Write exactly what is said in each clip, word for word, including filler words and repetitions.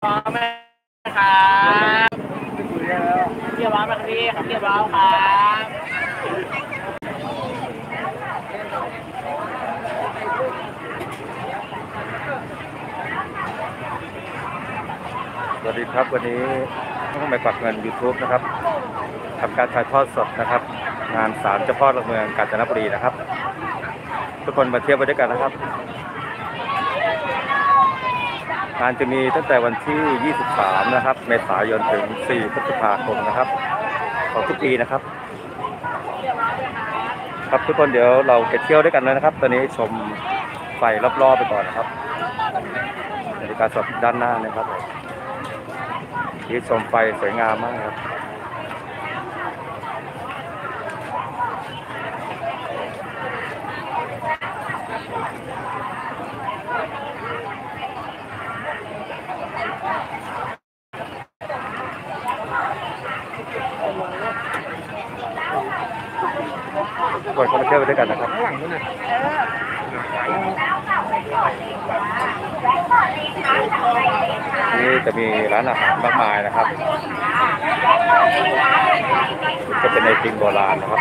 ร้อมไหมครับเกี่ยวร้อนไหมครับพี่เกี่ยวร้อนครับสวัสดีครับวันนี้ต้องไปปักเงิน ยูทูบ นะครับทำการถ่ายทอดสดนะครับงานศาลเจ้าพ่อหลักเมืองกาญจนบุรีนะครับทุกคนมาเที่ยวไปด้วยกันนะครับงานจะมีตั้งแต่วันที่ยี่สิบสามนะครับเมษายนถึงสี่พฤษภาคมนะครับของทุกปีนะครับครับทุกคนเดี๋ยวเราไปเที่ยวด้วยกันเลยนะครับตอนนี้ชมไฟรอบๆไปก่อนนะครับนาฬิกาสดด้านหน้านะครับที่ชมไฟสวยงามมากครับก่อนเข้ามาเที่ยวไปด้วยกันนะครับนี่จะมีร้านอาหารมากมายนะครับจะเป็นไอติมโบราณนะครับ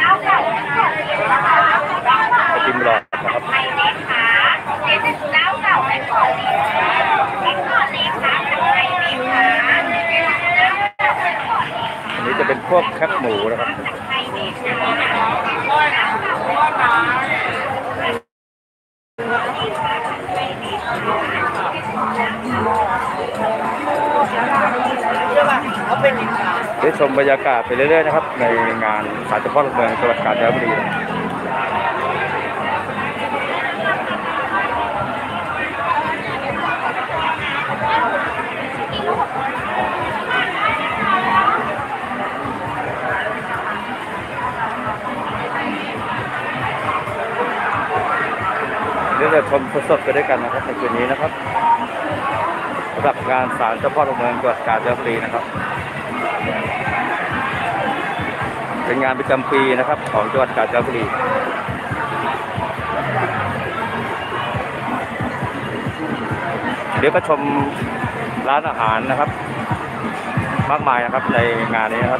ไอติมหลอดนะครับอันนี้จะเป็นพวกแคบหมูนะครับได้ชมบรรยากาศไปเรื่อยๆนะครับในงานศาลเจ้าพ่อหลักเมืองจังหวัดกาญจนบุรีเดี๋ยวเราชมสดๆไปด้วยกันนะครับในคืนนี้นะครับสำหรับงานศาลเจ้าพ่อหลักเมืองจังหวัดกาญจนบุรีนะครับเป็นงานประจำปีนะครับของจังหวัดกาญจนบุรีเดี๋ยวก็ชมร้านอาหารนะครับมากมายนะครับในงานนี้นะครับ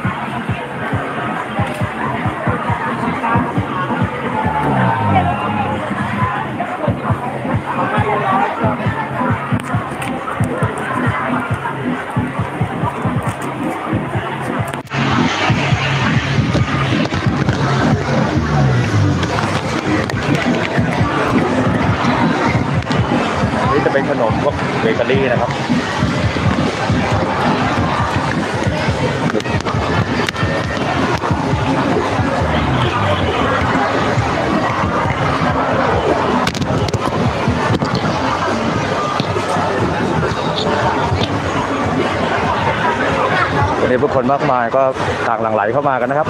นี่จะเป็นขนมพวกเบเกอรี่นะครับวันนี้ผู้คนมากมายก็ต่างหลั่งไหลเข้ามากันนะครับ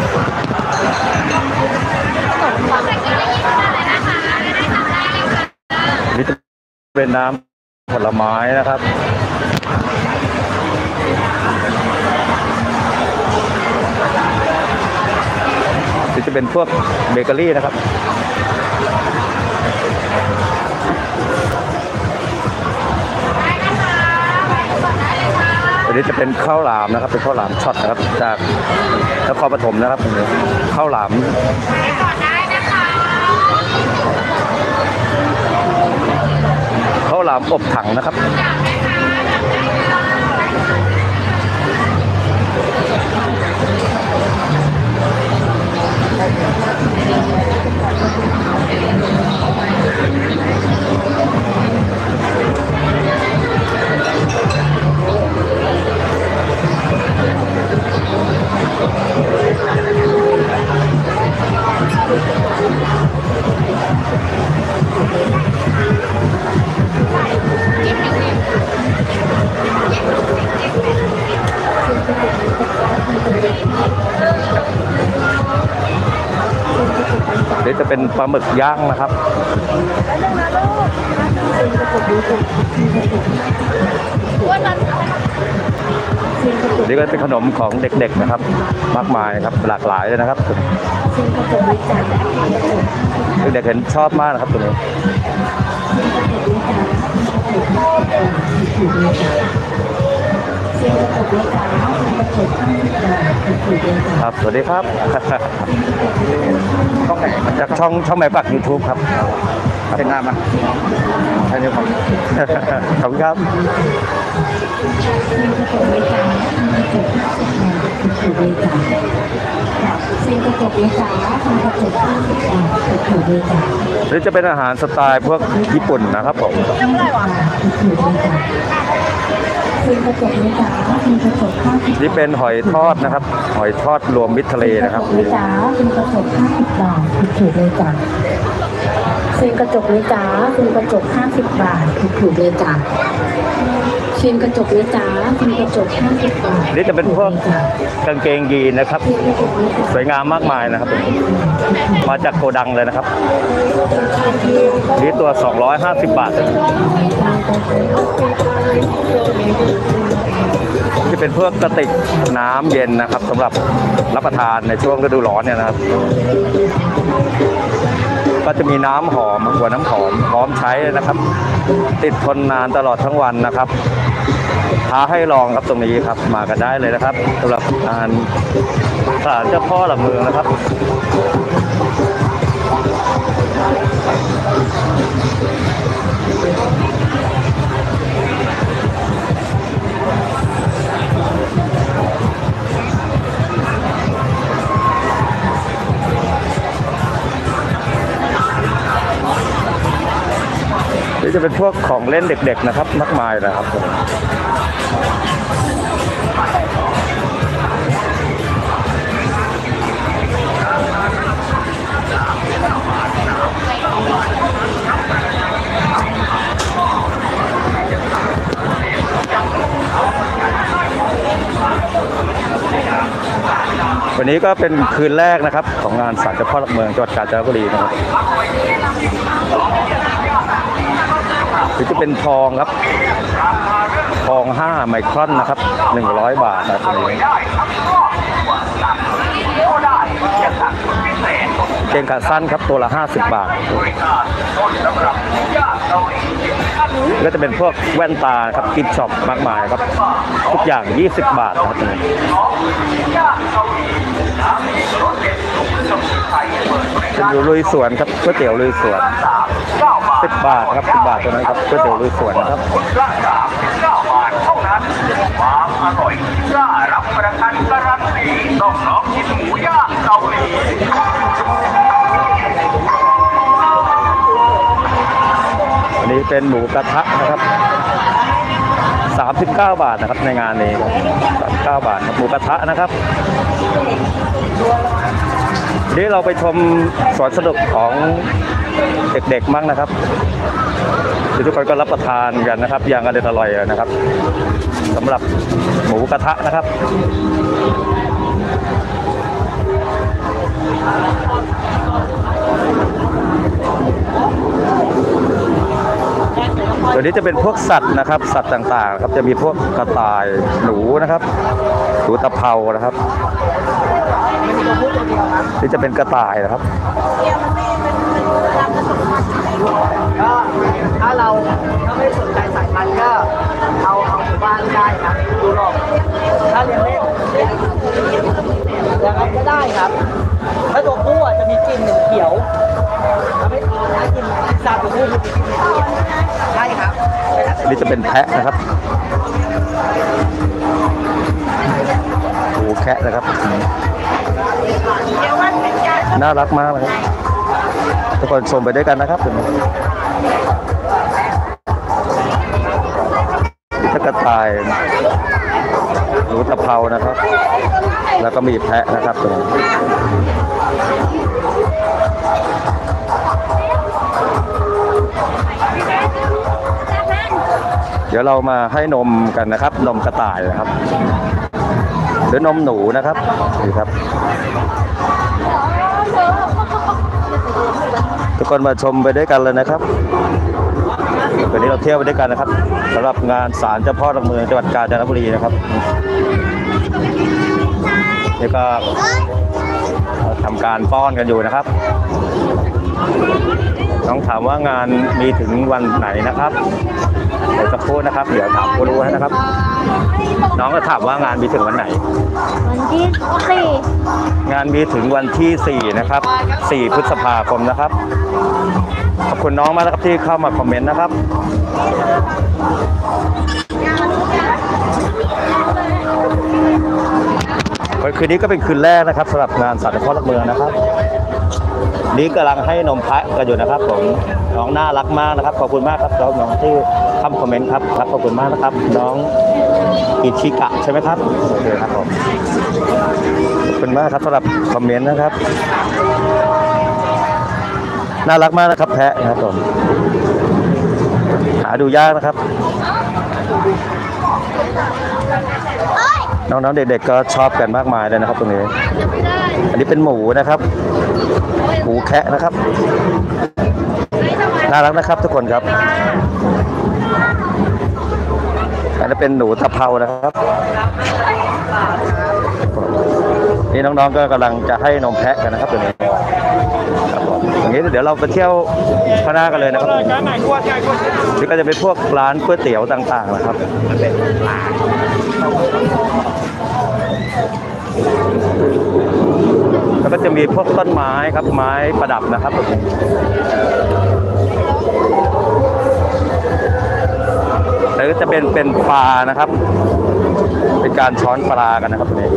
นี่จะเป็นน้ำผลไม้นะครับนี่จะเป็นพวกเบเกอรี่นะครับอันนี้จะเป็นข้าวหลามนะครับเป็นข้าวหลามช็อตนะครับจากนครปฐมนะครับข้าวหลามข้าวหลามอบถังนะครับนี่จะเป็นปลาหมึกย่างนะครับนี่ก็เป็นขนมของเด็กๆนะครับมากมายครับหลากหลายเลยนะครับเด็กๆเห็นชอบมากนะครับตัวนี้ นครับสวัสดีครับช่องไหนจากช่องช่องแม่ปัก ยูทูบ ครับเป็นหน้ามาใช่ไหมครับขอบคุณครับหรือจะเป็นอาหารสไตล์พวกญี่ปุ่นนะครับผมนี่เป็นหอยทอดนะครับหอยทอดรวมมิตรทะเลนะครับนี่จ้าเป็นกระจกห้าสิบบาทถูกเลยจ้าเส้นกระจกนี่จ้าเป็นกระจกห้าสิบบาทถูกเลยจ้าเส้นกระจกนี่จ้าเป็นกระจกห้าสิบบาทนี่จะเป็นพวกกางเกงยีนนะครับสวยงามมากมายนะครับมาจากโกดังเลยนะครับนี่ตัวสองร้อยห้าสิบบาทที่เป็นพวกกระติกน้ำเย็นนะครับสำหรับรับประทานในช่วงฤดูร้อนเนี่ยนะครับก็จะมีน้ำหอมหัวน้ำหอมพร้อมใช้นะครับ ติดทนนานตลอดทั้งวันนะครับท้าให้ลองครับตรงนี้ครับมากันได้เลยนะครับสำหรับงานศาลเจ้าพ่อหลักเมืองนะครับนี่จะเป็นพวกของเล่นเด็กๆนะครับมากมายนะครับวันนี้ก็เป็นคืนแรกนะครับของงานศาลเจ้าพ่อหลักเมืองจังหวัดกาญจนบุรีนะครับหรือจะเป็นทองครับทองห้าไมครอนนะครับหนึ่งร้อยบาทนะตรงนี้เกงขาสั้นครับตัวละห้าสิบบาทก็จะเป็นพวกแว่นตาครับกิฟต์ช็อปมากมายครับทุกอย่างยี่สิบบาทนะครับเป็นลุยสวนครับก๋วยเตี๋ยวลุยสวนสิบบาทครับสิบบาทตัวนั้นครับก๋วยเตี๋ยวลุยสวนครับความอร่อยกล้ารับประกันการันตีต้องลองกินหมูย่างเกาหลีอันนี้เป็นหมูกระทะนะครับสามสิบเก้าบาทนะครับในงานนี้ครับสามสิบเก้าบาทหมูกระทะนะครับนี่เราไปชมสวนสนุกของเด็กๆมั่งนะครับทุกคนก็รับประทานกันนะครับอย่างอร่อยๆนะครับสำหรับหมูกระทะนะครับตัวนี้จะเป็นพวกสัตว์นะครับสัตว์ต่างๆครับจะมีพวกกระต่ายหนูนะครับหนูตะเภานะครับนี่จะเป็นกระต่ายนะครับก็ถ้าเราถ้าไม่สนใจสายพันธุ์ก็เอาเอาหมู่บ้านได้ครับดูหรอกถ้าเลี้ยงเล่นอย่างนั้นก็ได้ครับถ้าตัวผู้อ่ะจะมีกลิ่นหนึ่งเขียวถ้าไม่ถ้ากินซาตัวผู้จะมีกลิ่นเขียวใช่ครับนี่จะเป็นแพะนะครับโอ้แคะนะครับน่ารักมากเลยครับทุกคนชมไปด้วยกันนะครับนี่กระต่ายหนูตะเภานะครับแล้วก็มีแพะนะครับตรงนี้เดี๋ยวเรามาให้นมกันนะครับนมกระต่ายนะครับหรือนมหนูนะครับนี่ครับทุกคนมาชมไปด้วยกันเลยนะครับวันนี้เราเที่ยวไปด้วยกันนะครับสำหรับงานศาลเจ้าพ่อหลักเมืองจังหวัดกาญจนบุรีนะครับนี่ก็ทำการป้อนกันอยู่นะครับน้องถามว่างานมีถึงวันไหนนะครับเดี๋ยวจะพูดนะครับเดี๋ยวถามผู้รู้นะครับน้องก็ถามว่างานมีถึงวันไหนวันที่สี่งานมีถึงวันที่สี่นะครับสี่พฤษภาคมนะครับขอบคุณน้องมากนะครับที่เข้ามาคอมเมนต์นะครับคืนนี้ก็เป็นคืนแรกนะครับสำหรับงานศาลเจ้าพ่อหลักเมืองนะครับนี่กำลังให้นมพระกันอยู่นะครับผมน้องน่ารักมากนะครับขอบคุณมากครับน้องที่ทำคอมเมนต์ครับครับขอบคุณมากนะครับน้องอิชิกะใช่ไหมครับโอเคครับผมขอบคุณมากครับสำหรับคอมเมนต์นะครับน่ารักมากนะครับแพะนะครับผมหาดูยากนะครับน้องๆเด็กๆก็ชอบกันมากมายเลยนะครับตรงนี้อันนี้เป็นหมูนะครับหมูแคะนะครับน่ารักนะครับทุกคนครับอันนี้เป็นหนูตะเภานะครับนี่น้องๆก็กำลังจะให้นมแพะกันนะครับตรงนี้ครับผมอย่างนี้เดี๋ยวเราไปเที่ยวข้างหน้ากันเลยนะครับนี่ก็จะเป็นพวกร้านก๋วยเตี๋ยวต่างๆนะครับแล้วก็จะมีพวกต้นไม้ครับไม้ประดับนะครับแล้วก็จะเป็นเป็นปลานะครับเป็นการช้อนปลากันนะครับตรงนี้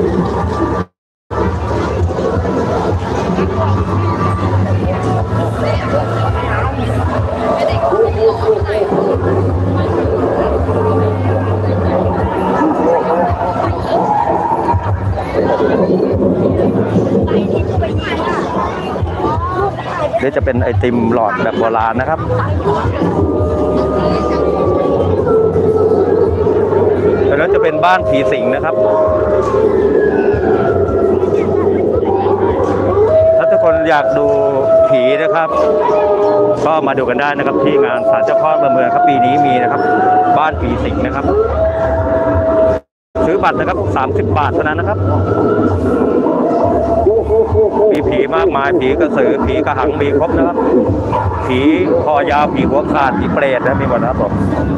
นี่จะเป็นไอติมหลอดแบบโบราณนะครับแล้วจะเป็นบ้านผีสิงนะครับถ้าทุกคนอยากดูผีนะครับก็มาดูกันได้นะครับที่งานศาลเจ้าพ่อเมืองครับปีนี้มีนะครับบ้านผีสิงนะครับซื้อบัตรนะครับสามสิบบาทเท่านั้นนะครับมีผีมากมายผีกระสือผีกระหังมีครบนะครับผีคอยาวผีหัวขาดผีเปรตนะมีหมดนะครับผม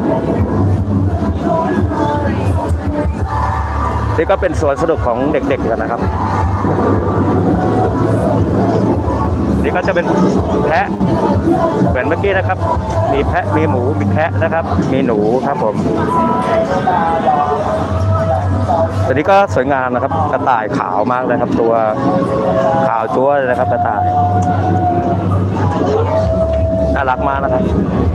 นี่ก็เป็นสวนสนุกของเด็กๆกันนะครับนี่ก็จะเป็นแพะเหมือนเมื่อกี้นะครับมีแพะมีหมูมีแพะนะครับมีหนูครับผมตัวนี้ก็สวยงามนะครับกระต่ายขาวมากเลยครับตัวขาวจั๊วเลยนะครับกระต่ายน่ารักมากนะครับ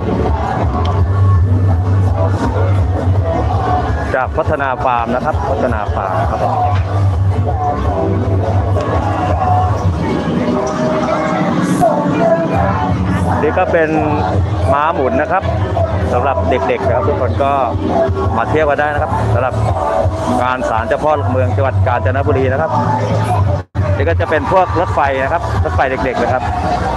จากพัฒนาฟาร์มนะครับพัฒนาฟาร์มครับนี่ก็เป็นม้าหมุนนะครับสำหรับเด็กๆนะครับทุกคนก็มาเที่ยวกันได้นะครับสำหรับงานศาลเจ้าพ่อหลักเมืองจังหวัดกาญจนบุรีนะครับนี่ก็จะเป็นพวกรถไฟนะครับรถไฟเด็กๆนะครับ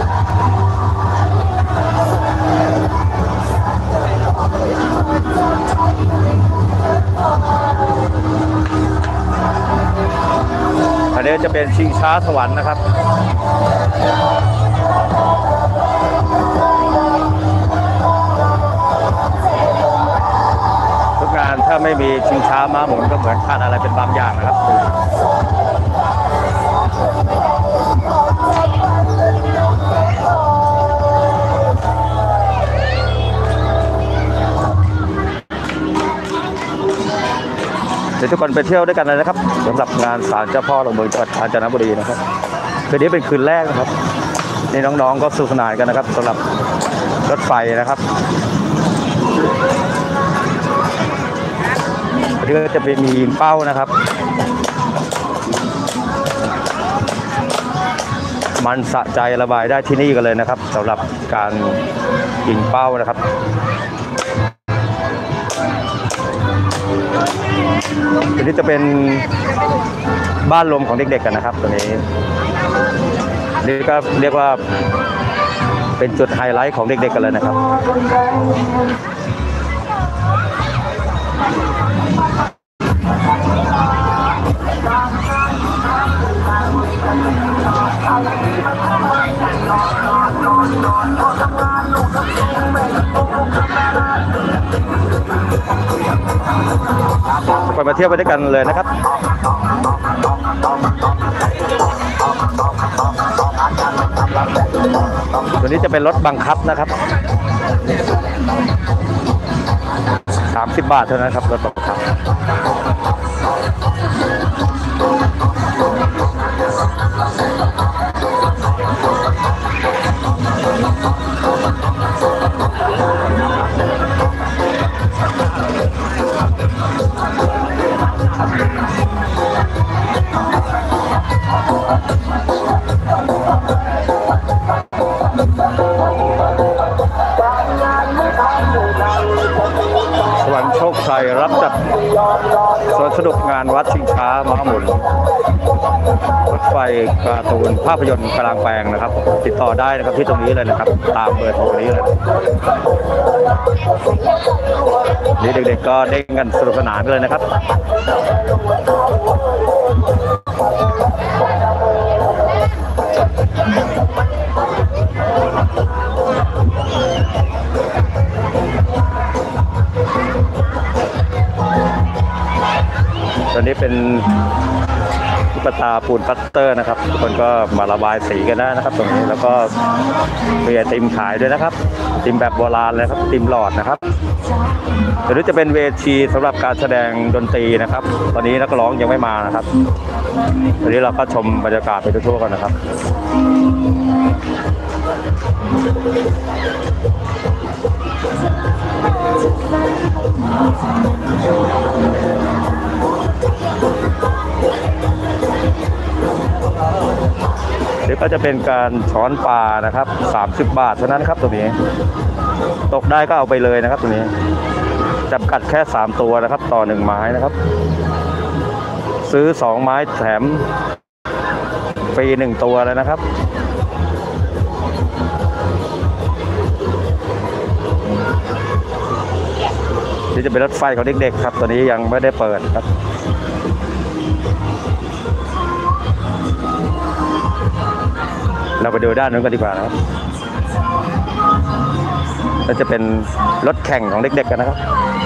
อันนี้จะเป็นชิงช้าสวรรค์นะครับทุกงานถ้าไม่มีชิงช้าม้าหมุนก็เหมือนขาดอะไรเป็นบางอย่างนะครับเดี๋ยวทุกคนไปเที่ยวด้วยกันเลยนะครับสำหรับงานศาลเจ้าพ่อหลักเมืองจังหวัดกาญจนบุรีนะครับคืนนี้เป็นคืนแรกนะครับนี่น้องๆก็สนุกสนานกันนะครับสำหรับรถไฟนะครับที่ก็จะไปมีเป้านะครับมันสะใจระบายได้ที่นี่กันเลยนะครับสำหรับการยิงเป้านะครับตัวนี้จะเป็นบ้านลมของเด็กๆกันนะครับตัวนี้นี่ก็เรียกว่าเป็นจุดไฮไลท์ของเด็กๆกันเลยนะครับไปมาเที่ยวไปด้วยกันเลยนะครับตัวนี้จะเป็นรถบังคับนะครับสามสิบบาทเท่านั้นครับรถบังคับสวรรค์โชคชัยรับจัดสวนสนุกงานวัดชิงช้าม้าหมุนรถไฟการ์ตูนภาพยนตร์กลางแปลงนะครับติดต่อได้นะครับที่ตรงนี้เลยนะครับตามเบอร์โทรนี้เลยนี่เด็กๆก็เด้งกันสนุกสนานเลยนะครับตอนนี้เป็นตุ๊กตาปูนพัตเตอร์นะครับทุกคนก็มาระบายสีกันได้นะครับตรงนี้แล้วก็มีไอติมขายด้วยนะครับไอติมแบบโบราณเลยครับไอติมหลอดนะครับตอนนี้จะเป็นเวทีสำหรับการแสดงดนตรีนะครับตอนนี้นักร้องยังไม่มานะครับตอนนี้เราก็ชมบรรยากาศไปทั่วๆกันนะครับเดี๋ยวก็จะเป็นการช้อนปลานะครับสามสิบบาทเท่านั้นครับตัวนี้ตกได้ก็เอาไปเลยนะครับตัวนี้จำกัดแค่สามตัวนะครับต่อหนึ่งไม้นะครับซื้อสองไม้แถมฟรีหนึ่งตัวเลยนะครับนี่จะเป็นรถไฟของเด็กๆครับตัวนี้ยังไม่ได้เปิดครับเราไปดูด้านนู้นกันดีกว่านะครับก็จะเป็นรถแข่งของเด็กๆกันนะครับ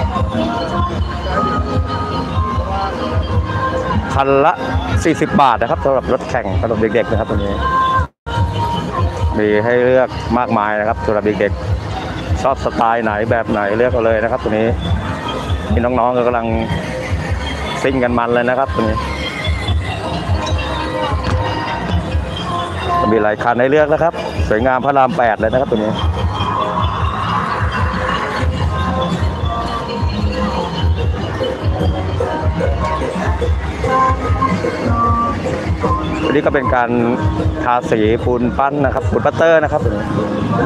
คันละสี่สิบบาทนะครับสำหรับรถแข่งสำหรับเด็กๆนะครับตัวนี้มีให้เลือกมากมายนะครับสำหรับเด็กๆชอบสไตล์ไหนแบบไหนเลือกเอาเลยนะครับตัวนี้ที่น้องๆก็กำลังซิ่งกันมันเลยนะครับตัวนี้มีหลายคันให้เลือกนะครับสวยงามพระรามแปดเลยนะครับตัวนี้อันนี้ก็เป็นการทาสีปูนปั้นนะครับปูนปัตเตอร์นะครับตัวนี้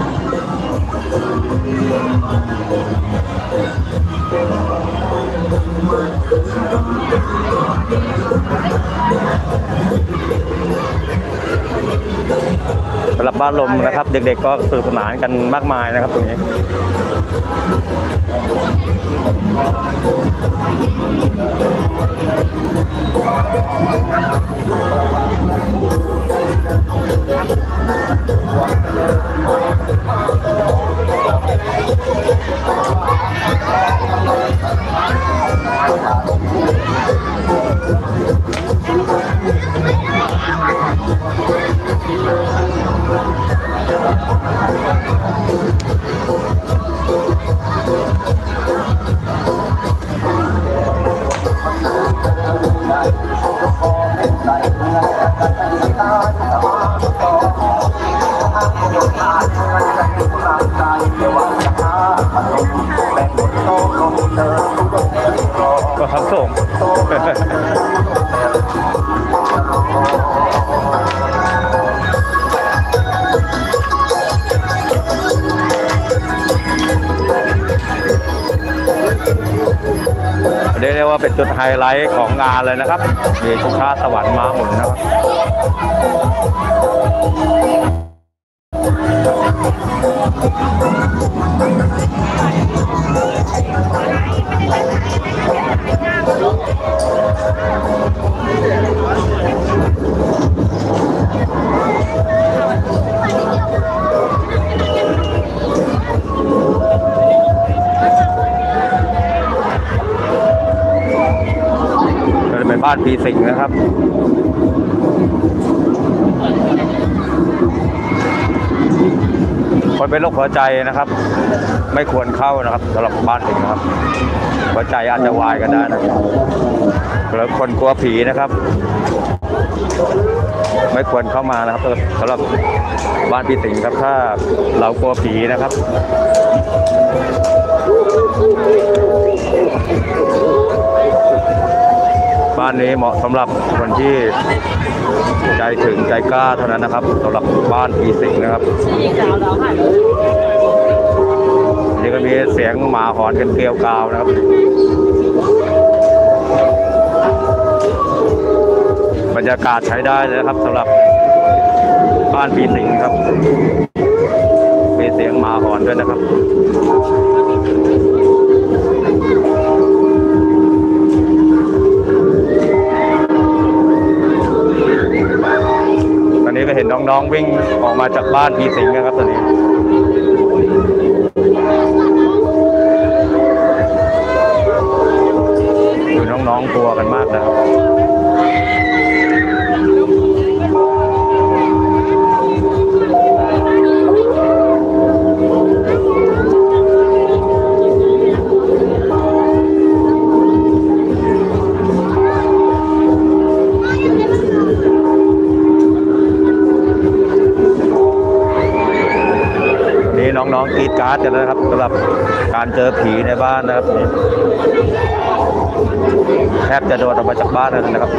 สำหรับบ้านลมนะครับเด็กๆก็สนุกสนานกันมากมายนะครับตรงนี้ก็ทำส่งเรียกได้ว่าเป็นจุดไฮไลท์ของงานเลยนะครับมีชิงช้าสวรรค์ม้าหมุนนะครับบ้านปีสิงห์นะครับคนเป็นโรคหัวใจนะครับไม่ควรเข้านะครับสำหรับบ้านสิงห์นะครับหัวใจอาจจะวายกันได้นะแล้วคนกลัวผีนะครับไม่ควรเข้ามานะครับสำหรับบ้านปีสิงห์ครับถ้าเรากลัวผีนะครับบ้านนี้เหมาะสำหรับคนที่ใจถึงใจกล้าเท่านั้นนะครับสำหรับบ้านปีสิงห์นะครับนี่ก็มีเสียงหมาหอนกันเกลียวกราวนะครับบรรยากาศใช้ได้เลยนะครับสำหรับบ้านปีสิงห์ครับมีเสียงหมาหอนด้วยนะครับตอนนี้ก็เห็นน้องๆวิ่งออกมาจากบ้านปีสิงห์นะครับตอนนี้ดูน้องๆกลัวกันมากนะครับน้องๆกรีดการ์ดกันนะครับสำหรับการเจอผีในบ้านนะครับแทบจะโดดออกมาจากบ้านเลยนะครับ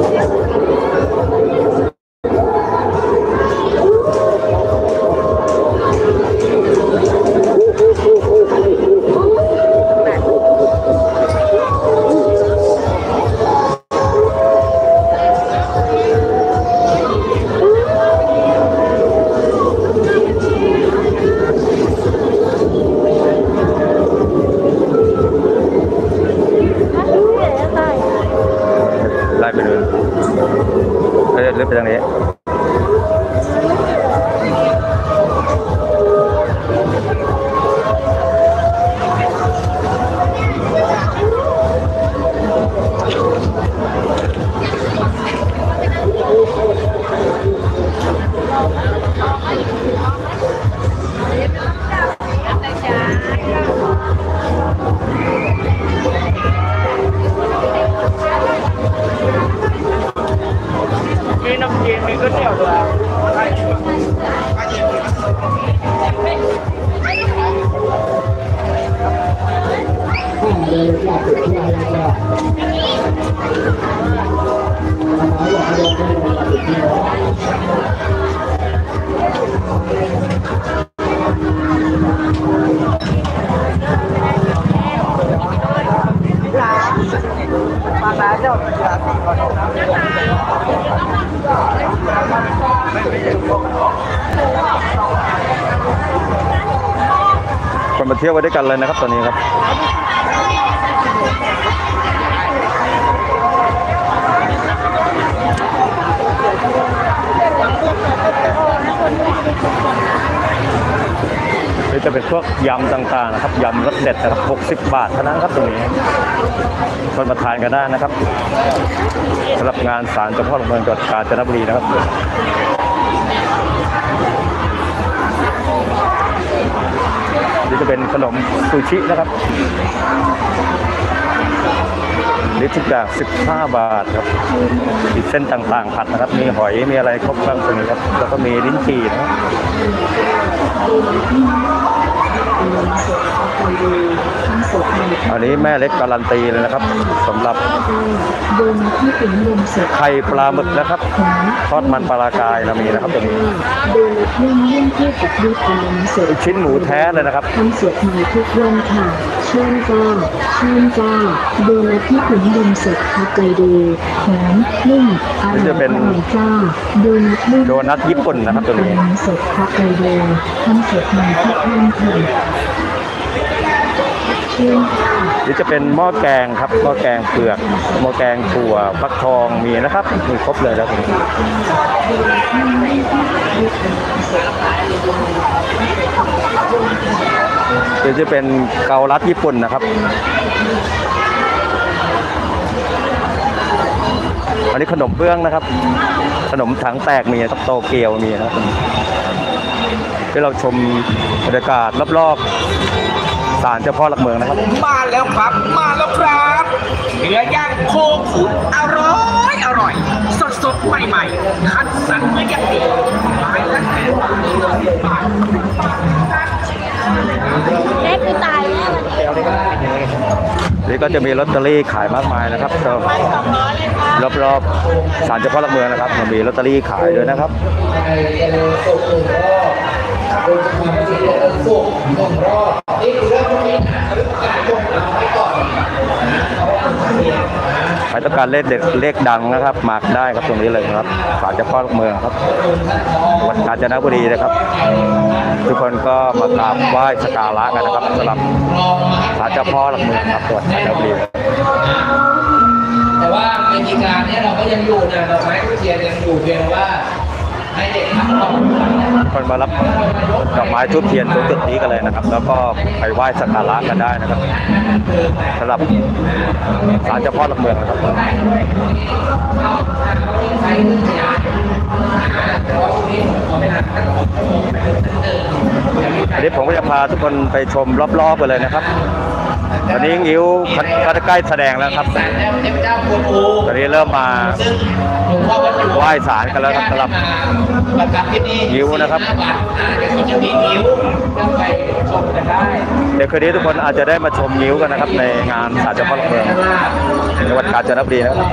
ไปเลยเขาจะเลือกไปทางนี้มีน้ำเย็นมีก๋วยเตี๋ยวด้วยมาแล้วเจ้าเสือสี่คนคนมาเที่ยวกันด้วยกันเลยนะครับตอนนี้ครับนี่จะเป็นพวกยำต่างๆนะครับยำรสเด็ดนะครับหกสิบบาทเท่านั้นครับตรงนี้คนมาทานกันได้นะครับสำหรับงานศาลเจ้าพ่อหลวงเมืองจังหวัดกาญจนบุรีนะครับนี่จะเป็นขนมซูชินะครับนี่ทุกอย่างสิบห้าบาทครับมีเส้นต่างๆผัดนะครับมีหอยมีอะไรครบเครื่องตรงนี้ครับแล้วก็มีลิ้นจี่นะอันนี้แม่เล็กการันตีเลยนะครับสำหรับไข่ปลาหมึกนะครับทอดมันปลากายเรามีนะครับตรงนี้ชิ้นหมูแท้เลยนะครับทำสดใหม่ทุกวันค่ะเชิญจ้าเชิญจ้าโดนัทที่ขุนนมสดฮอกไกโดหอมนุ่มอร่อยอร่อยจ้าโดนัทโดนัทญี่ปุ่นนะครับตัวนี้สดฮอกไกโดทำสดใหม่ทุกวันค่ะนี่จะเป็นหม้อแกงครับหม้อแกงเปลือกหม้อแกงถั่วฟักทองมีนะครับมีครบเลยแล้วเดี๋ยวจะเป็นเกาลัดญี่ปุ่นนะครับนนี้ขนมเบื้องนะครับขนมถังแตกมีครับโตเกียวมีนะครับที่เราชมบรรยากาศรอบๆศาลเจ้าพ่อหลักเมืองนะครับมาแล้วครับมาแล้วครับเนื้อย่างโคขุนอร่อยอร่อยสดสดใหม่ๆคัดสรรมาอย่างดีไม้ละแสนบาทบาทเล็กคือตายแน่วันนี้นี่ก็จะมีลอตเตอรี่ขายมากมายนะครับรอบๆศาลเจ้าพ่อหลักเมืองนะครับมันมีลอตเตอรี่ขายด้วยนะครับใครต้องการเลขเด็ดเลขดังนะครับมาได้ครับตรงนี้เลยครับศาลเจ้าพ่อหลักเมืองครับวัดกาญจนบุรีนะครับทุกคนก็มากราบไหว้สักการะกันนะครับสำหรับศาลเจ้าพ่อหลักเมืองครับจังหวัดกาญจนบุรีแต่ว่าในกิจการนี้เราก็ยังอยู่นะดอกไม้ทุกเทียนยังอยู่เพียงว่าให้เด็กทำต้องคนมารับดอกไม้ทูบเทียนตรงจุดนี้กันเลยนะครับแล้วก็ไปไหว้สักการะกันได้นะครับสำหรับศาลเจ้าพ่อหลักเมืองนะครับวันนี้ผมก็จะพาทุกคนไปชมรอบๆกันเลยนะครับตอนนี้งิ้วก็ใกล้แสดงแล้วครับตอนนี้เริ่มมาไหว้ศาลกันแล้วครับสำหรับงิ้วนะครับเดี๋ยวคืนนี้ทุกคนอาจจะได้มาชมงิ้วกันนะครับในงานศาลเจ้าพ่อหลักเมืองจังหวัดกาญจนบุรีนะครับ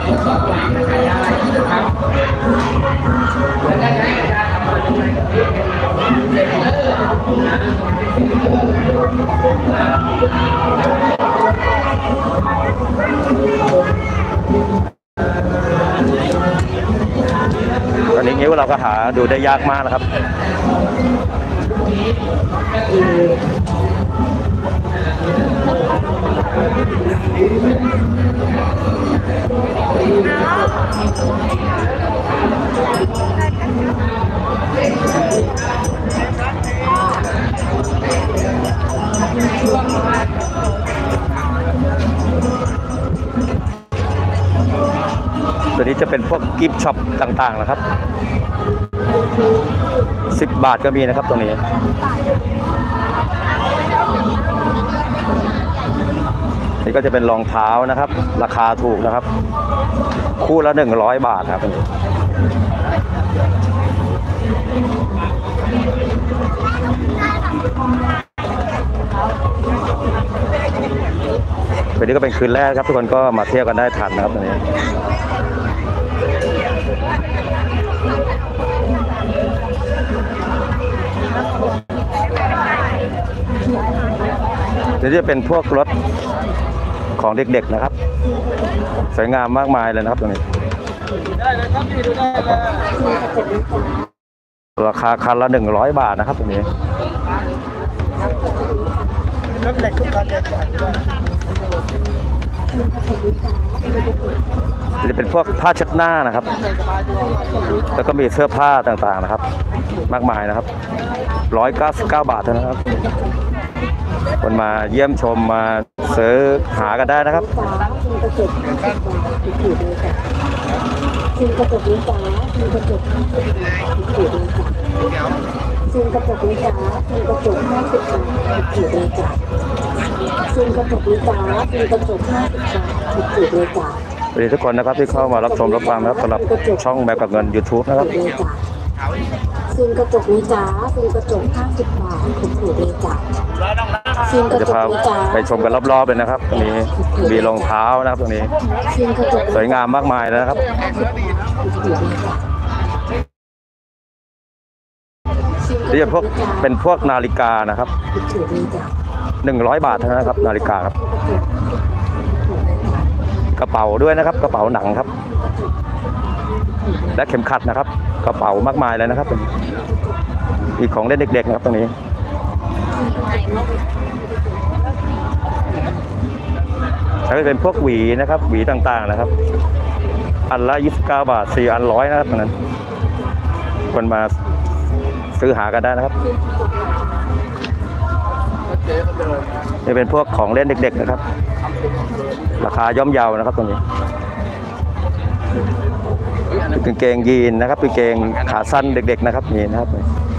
ตอนนี้งิ้วเราก็หาดูได้ยากมากนะครับตัวนี้จะเป็นพวกกิฟต์ช็อปต่างๆนะครับสิบบาทก็มีนะครับตรงนี้นี่ก็จะเป็นรองเท้านะครับราคาถูกนะครับคู่ละหนึ่งร้อยบาทครับวันนี้ก็เป็นคืนแรกครับทุกคนก็มาเที่ยวกันได้ทันนะครับตรงนี้เดี๋ยวจะเป็นพวกรถของเด็กๆนะครับสวยงามมากมายเลยนะครับตรงนี้ราคาคันละหนึ่งร้อยบาทนะครับตรงนี้รถเด็กทุกคันจะเป็นพวกผ้าเช็ดหน้านะครับแล้วก็มีเสื้อผ้าต่างๆนะครับมากมายนะครับร้อยเก้าสิบเก้าบาทเท่านั้นครับคนมาเยี่ยมชมมาซื้อหากันได้นะครับซิงกระจกนี้จ้าซิงกระจกถูกเลยจ้ะซิงกระจกนี้จ้าซิงกระจกห้าสิบบาทถูกเลยจ้ะซิงกระจกนี้จ้าซิงกระจกห้าสิบบาทถูกเลยจ้ะสวัสดีทุกคนนะครับที่เข้ามารับชมรับฟังนะครับสำหรับช่องแมวกับเงิน YouTube นะครับซิงกระจกนี้จ้าซิงกระจกห้าสิบบาทถูกเลยจ้ะซิงกระจกนี้จ้าไปชมกันรอบๆเลยนะครับตรงนี้มีรองเท้านะครับตรงนี้สวยงามมากมายนะครับนี่จะพวกเป็นพวกนาฬิกานะครับหนึ่งร้อยบาทเท่านั้นครับนาฬิกาครับกระเป๋าด้วยนะครับกระเป๋าหนังครับและเข็มขัดนะครับกระเป๋ามากมายเลยนะครับอีกของเล่นเด็กๆนะครับตรงนี้แล้วก็เป็นพวกหวีนะครับหวีต่างๆนะครับอันละยี่สิบเก้าบาทสี่อันร้อยนะครับตรงนั้นคนมาซื้อหากันได้นะครับนี่เป็นพวกของเล่นเด็กๆนะครับราคาย่อมเยานะครับตรงนี้กางเกงยีนนะครับกางเกงขาสั้นเด็กๆนะครับนี่นะครับ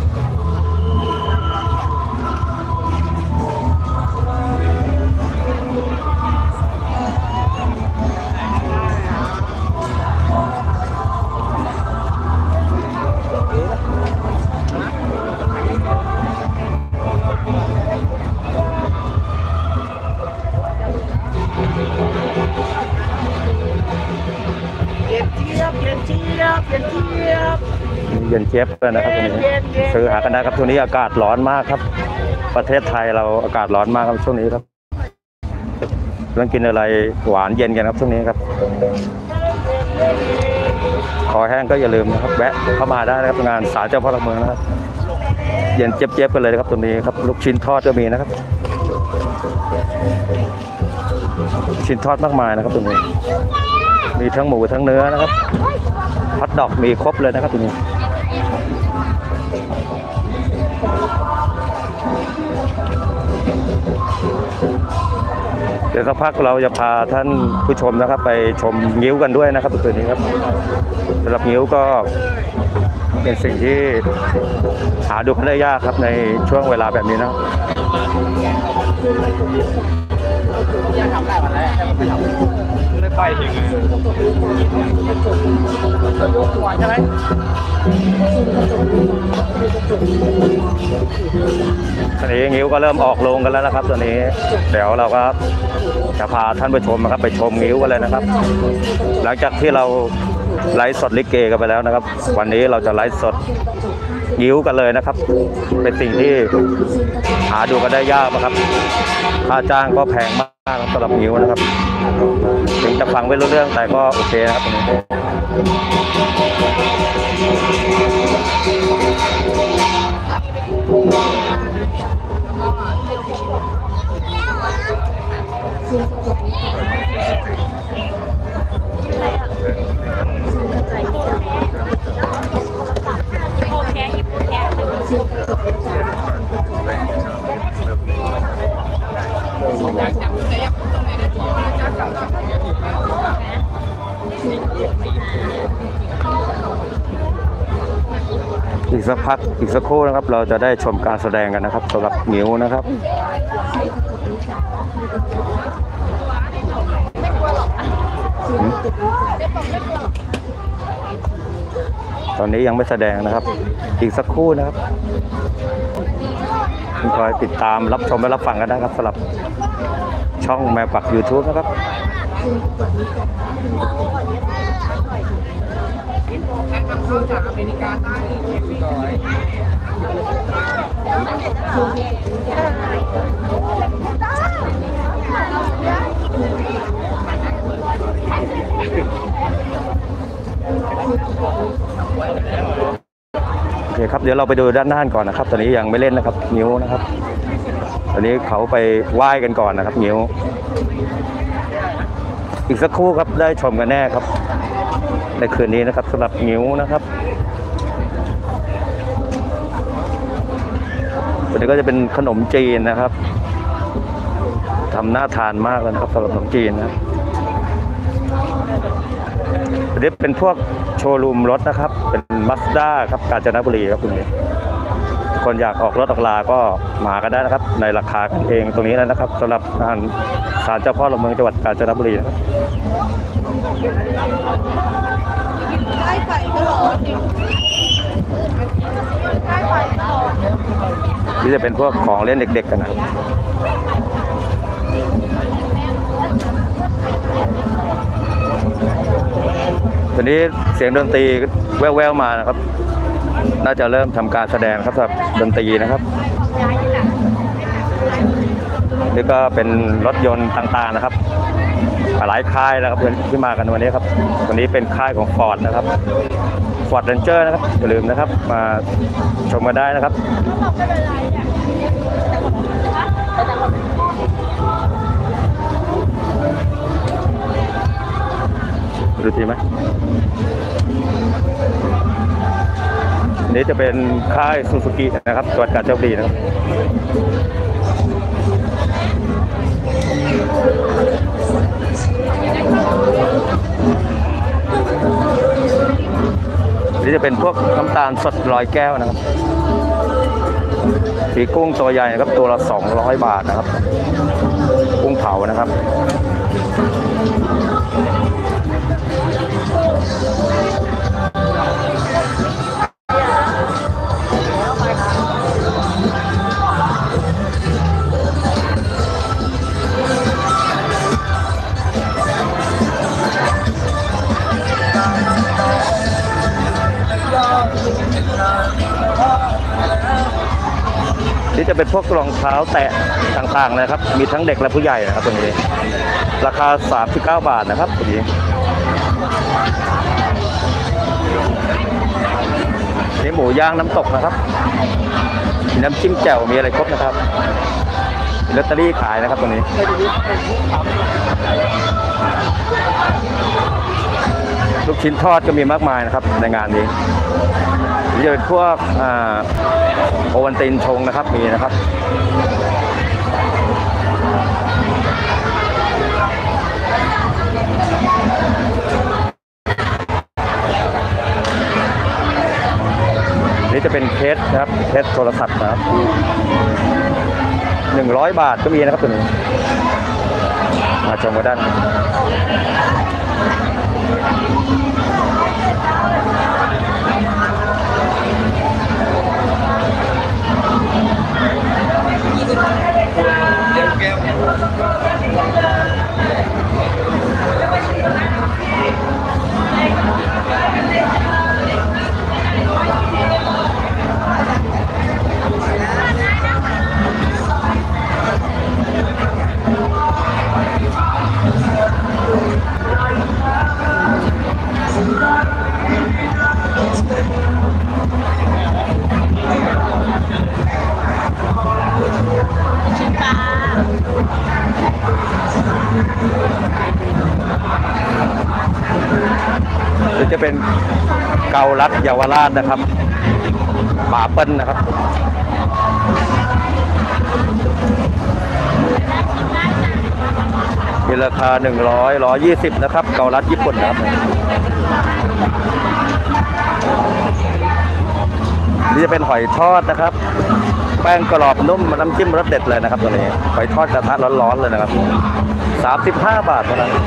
เย็นเจี๊ยบเย็นเจี๊ยบเย็นเจี๊ยบเย็นเจี๊ยบเลยนะครับตรงนี้ซื้อหากันได้ครับช่วงนี้อากาศร้อนมากครับ ประเทศไทยเราอากาศร้อนมากครับช่วงนี้ครับต้องกินอะไรหวานเย็นกันครับช่วงนี้ครับคอแห้งก็อย่าลืมนะครับแวะเข้ามาได้นะครับงานศาลเจ้าพ่อหลักเมืองนะครับเย็นเจี๊ยบๆกันเลยนะครับตรงนี้ครับลูกชิ้นทอดก็มีนะครับชิ้นทอดมากมายนะครับตรงนี้มีทั้งหมูทั้งเนื้อนะครับฮอทดอกมีครบเลยนะครับตรงนี้เดี๋ยวสักพักเราจะพาท่านผู้ชมนะครับไปชมงิ้วกันด้วยนะครับคืนนี้ครับสำหรับงิ้วก็เป็นสิ่งที่หาดูได้ยากครับในช่วงเวลาแบบนี้นะไม่ไปจริงใช่ไหมตอนนี้งิ้วก็เริ่มออกลงกันแล้วนะครับตอนนี้เดี๋ยวเราก็จะพาท่านผู้ชมนะครับไปชมงิ้วกันเลยนะครับหลังจากที่เราไลฟ์สดลิเกกันไปแล้วนะครับวันนี้เราจะไลฟ์สดงิ้วกันเลยนะครับเป็นสิ่งที่หาดูกันได้ยากนะครับค่าจ้างก็แพงมากสำหรับงิ้วนะครับถึงจะฟังไม่รู้เรื่องแต่ก็โอเคนะครับตรงนี้อีกสักพักอีกสักครู่นะครับเราจะได้ชมการแสดงกันนะครับสำหรับงิ้วนะครับตอนนี้ยังไม่แสดงนะครับอีกสักครู่นะครับคอยติดตามรับชมและรับฟังกันได้ครับสำหรับช่องแมวปัก YouTube นะครับเข้าจากอเมริกาใต้ก่อนโอเคครับเดี๋ยวเราไปดูด้านหน้าก่อนนะครับตอนนี้ยังไม่เล่นนะครับงิ้วนะครับตอนนี้เขาไปไหว้กันก่อนนะครับงิ้วอีกสักครู่ครับได้ชมกันแน่ครับในคืนนี้นะครับสำหรับงิ้วนะครับตัวนี้ก็จะเป็นขนมจีนนะครับทำน่าทานมากเลยนะครับสำหรับขนมจีนนะตัวนี้เป็นพวกโชว์รูมรถนะครับเป็นมาสด้าครับกาญจนบุรีครับคุณนี้คนอยากออกรถออกลาก็มากันได้นะครับในราคากันเองตรงนี้นะครับสำหรับงานศาลเจ้าพ่อหลักเมืองจังหวัดกาญจนบุรีนะครับนี่จะเป็นพวกของเล่นเด็กๆกันนะตอนนี้เสียงดนตรีแว่วๆมานะครับน่าจะเริ่มทำการแสดงครับสำหรับดนตรีนะครับนี่ก็เป็นรถยนต์ต่างๆนะครับหลายค่ายนะครับที่มากันวันนี้ครับวันนี้เป็นค่ายของ Ford นะครับ Ford Ranger นะครับอย่าลืมนะครับมาชมมาได้นะครับดูดีไหมนี้จะเป็นค่ายซูซูกินะครับจังหวัดกาญจนบุรีนะครับนี่จะเป็นพวกน้ำตาลสดร้อยแก้วนะครับปีกุ้งตัวใหญ่นะครับตัวละสองร้อยบาทนะครับกุ้งเผานะครับนี่จะเป็นพวกรองเท้าแตะต่างๆนะครับมีทั้งเด็กและผู้ใหญ่นะครับตัวนี้ราคาสามสิบเก้าบาทนะครับตัวนี้นี่หมูย่างน้ำตกนะครับมีน้ำจิ้มแจ่วมีอะไรครบนะครับลอตเตอรี่ขายนะครับตัวนี้ลูกชิ้นทอดก็มีมากมายนะครับในงานนี้นี่จะเป็นพวกโอวัลตินชงนะครับมีนะครับนี่จะเป็นเคสนะครับเคสโทรศัพท์นะครับหนึ่งร้อยบาทก็มีนะครับตัวนี้มาชมกันด้านจะเป็นเกาลัดเยาวราชนะครับป่าเปิ้ลนะครับมีราคาหนึ่งร้อย หนึ่งร้อยยี่สิบนะครับเกาลัดญี่ปุ่นนะครับนี่จะเป็นหอยทอดนะครับแป้งกรอบนุ่มน้ำจิ้มรสเด็ดเลยนะครับตัวนี้หอยทอดกระทะร้อนๆเลยนะครับสามสิบห้าบาทเท่านั้น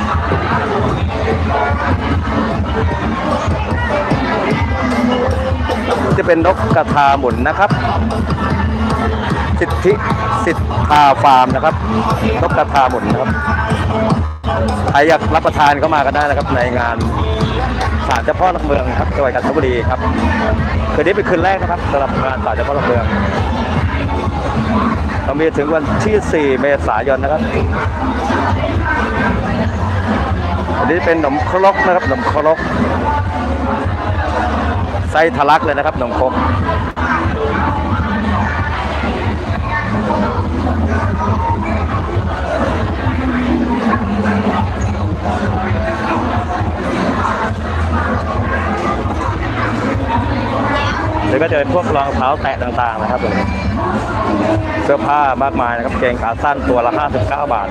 จะเป็นนกกระทาหมุนนะครับสิทธิสิทธาฟาร์มนะครับนกกระทาหมุนนะครับใครอยากรับประทานก็มากันได้นะครับในงานศาลเจ้าพ่อหลักเมืองครับจังหวัดกาญจนบุรีครับคืนนี้เป็นคืนแรกนะครับสำหรับงานศาลเจ้าพ่อหลักเมืองเรามีถึงวันที่สี่เมษายนนะครับอันนี้เป็นขนมครกนะครับขนมครกไส้ทะลักเลยนะครับขนมครกแล้วก็จะเป็นพวกรองเท้าแตะต่างๆนะครับเสื้อผ้ามากมายนะครับเกงขาสั้นตัวละห้าสิบเก้าบาท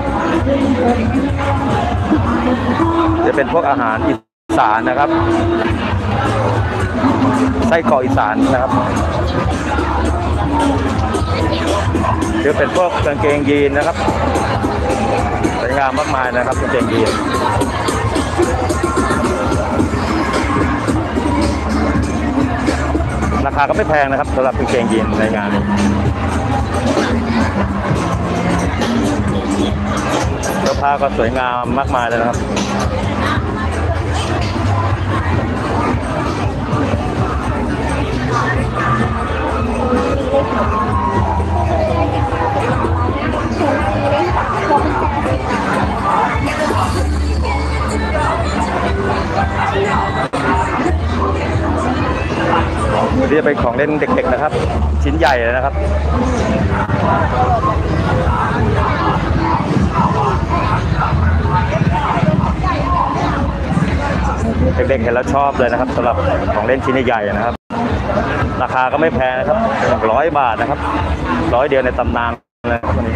จะเป็นพวกอาหารอีสานนะครับไส้กรอกอีสานนะครับจะเป็นพวกกางเกงยีนนะครับสวยงามมากมายนะครับกางเกงยีนราคาก็ไม่แพงนะครับสำหรับกางเกงยีนในงานนี้เสื้อผ้าก็สวยงามมากมายเลยนะครับนี่จะเป็นของเล่นเด็กๆนะครับชิ้นใหญ่เลยนะครับเด็กๆเห็นแล้วชอบเลยนะครับสำหรับของเล่นชิ้นใหญ่ๆนะครับราคาก็ไม่แพงนะครับหนึ่งร้อยบาทนะครับร้อยเดียวในตำนานนะครับวันนี้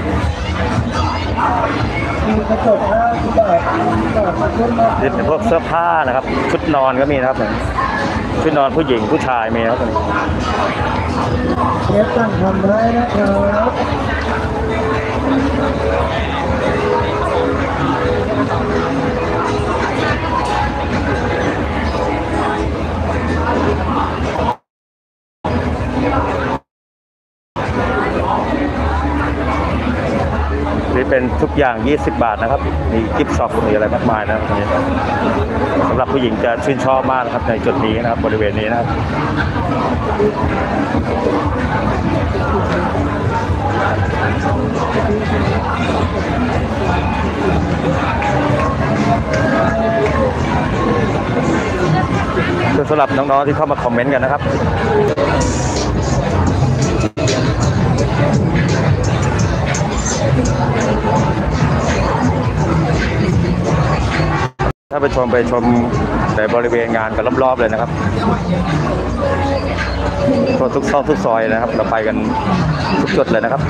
นี่เป็นพวกเสื้อผ้านะครับชุดนอนก็มีนะครับชุดนอนผู้หญิงผู้ชายมีครับตรงนี้เชฟตั้งทำได้นะครับนี่เป็นทุกอย่างยี่สิบบาทนะครับมีกิฟต์ช็อปมีอะไรมากมายนะครับตรงนี้สำหรับผู้หญิงจะชื่นชอบมากนะครับในจุดนี้นะครับบริเวณนี้นะครับคือสำหรับน้องๆที่เข้ามาคอมเมนต์กันนะครับถ้าไปชมไปชมในบริเวณงานกันรอบๆเลยนะครับทั่วทุกซอกทุกซอยนะครับเราไปกันทุกจุดเลยนะครับ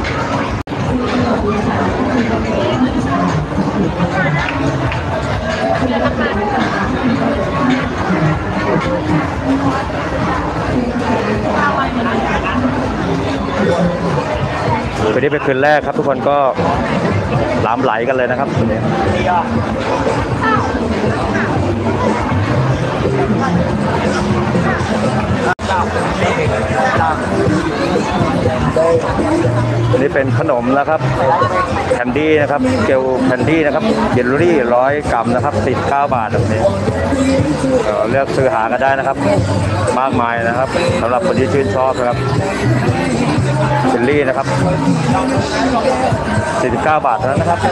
วันนี้เป็นคืนแรกครับทุกคนก็หลามไหลกันเลยนะครับวันนี้อันนี้เป็นขนมนะครับแคนดี้นะครับเกลแคนดี้นะครับเยลลี่ร้อยกรัมนะครับสิบเก้าบาทแบบนี้เลือกซื้อหากันได้นะครับมากมายนะครับสำหรับคนที่ชื่นชอบนะครับเยลลี่นะครับสี่สิบเก้าบาทเท่านั้นนะครับ